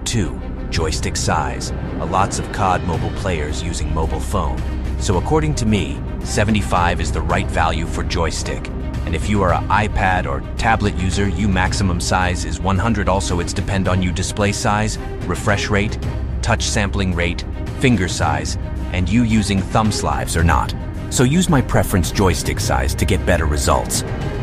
2. Joystick size. Lots of COD mobile players using mobile phone. So according to me, 75 is the right value for joystick. And if you are an iPad or tablet user, maximum size is 100. Also, it's depend on you display size, refresh rate, touch sampling rate, finger size, and you using thumb slides or not. So use my preference joystick size to get better results.